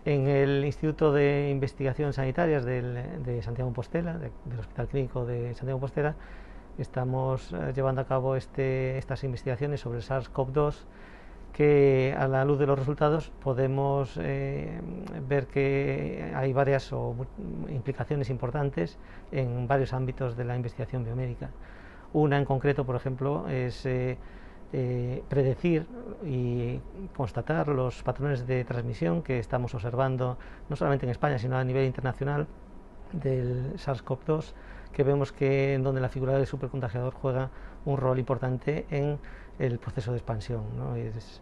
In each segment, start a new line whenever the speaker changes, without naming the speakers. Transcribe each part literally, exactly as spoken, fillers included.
En el Instituto de Investigaciones Sanitarias del, de Santiago de Compostela, de, del Hospital Clínico de Santiago de Compostela, estamos eh, llevando a cabo este, estas investigaciones sobre SARS CoV dos, que a la luz de los resultados podemos eh, ver que hay varias o, implicaciones importantes en varios ámbitos de la investigación biomédica. Una en concreto, por ejemplo, es eh, eh, predecir y constatar los patrones de transmisión que estamos observando no solamente en España sino a nivel internacional del SARS CoV dos, que vemos que en donde la figura del supercontagiador juega un rol importante en el proceso de expansión, ¿no? Es,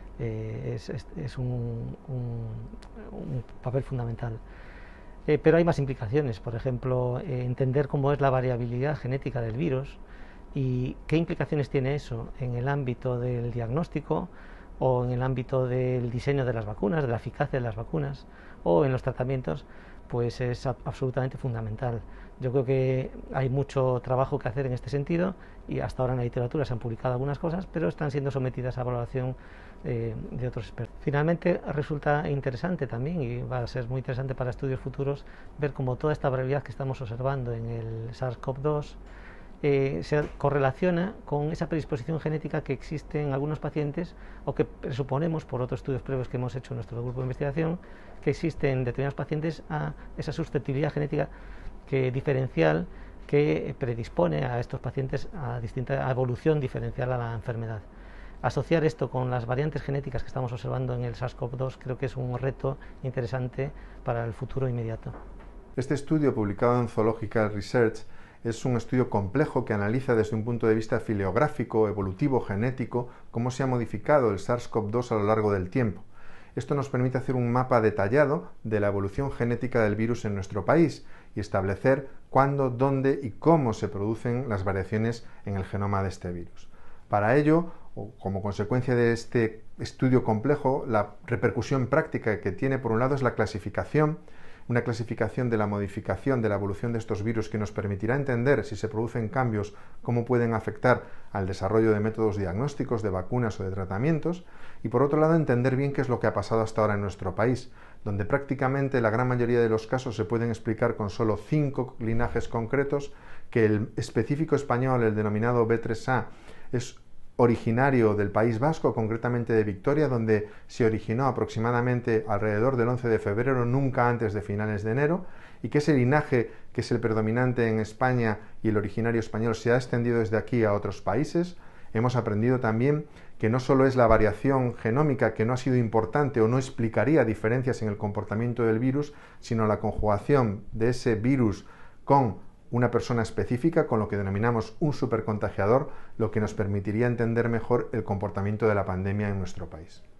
eh, es, es, es un, un, un papel fundamental. Eh, pero hay más implicaciones, por ejemplo, eh, entender cómo es la variabilidad genética del virus y qué implicaciones tiene eso en el ámbito del diagnóstico o en el ámbito del diseño de las vacunas, de la eficacia de las vacunas o en los tratamientos, pues es absolutamente fundamental. Yo creo que hay mucho trabajo que hacer en este sentido y hasta ahora en la literatura se han publicado algunas cosas, pero están siendo sometidas a evaluación eh, de otros expertos. Finalmente resulta interesante también, y va a ser muy interesante para estudios futuros, ver cómo toda esta variabilidad que estamos observando en el SARS CoV dos Eh, se correlaciona con esa predisposición genética que existe en algunos pacientes, o que presuponemos por otros estudios previos que hemos hecho en nuestro grupo de investigación, que existe en determinados pacientes a esa susceptibilidad genética que, diferencial que predispone a estos pacientes a distinta a evolución diferencial a la enfermedad. Asociar esto con las variantes genéticas que estamos observando en el SARS CoV dos creo que es un reto interesante para el futuro inmediato.
Este estudio, publicado en Zoological Research, es un estudio complejo que analiza desde un punto de vista filiográfico, evolutivo, genético, cómo se ha modificado el SARS CoV dos a lo largo del tiempo. Esto nos permite hacer un mapa detallado de la evolución genética del virus en nuestro país y establecer cuándo, dónde y cómo se producen las variaciones en el genoma de este virus. Para ello, o como consecuencia de este estudio complejo, la repercusión práctica que tiene, por un lado, es la clasificación, una clasificación de la modificación de la evolución de estos virus que nos permitirá entender si se producen cambios, cómo pueden afectar al desarrollo de métodos diagnósticos, de vacunas o de tratamientos, y por otro lado entender bien qué es lo que ha pasado hasta ahora en nuestro país, donde prácticamente la gran mayoría de los casos se pueden explicar con solo cinco linajes concretos, que el específico español, el denominado B tres A, es originario del País Vasco, concretamente de Vitoria, donde se originó aproximadamente alrededor del once de febrero, nunca antes de finales de enero, y que ese linaje, que es el predominante en España y el originario español, se ha extendido desde aquí a otros países. Hemos aprendido también que no solo es la variación genómica que no ha sido importante o no explicaría diferencias en el comportamiento del virus, sino la conjugación de ese virus con una persona específica, con lo que denominamos un supercontagiador, lo que nos permitiría entender mejor el comportamiento de la pandemia en nuestro país.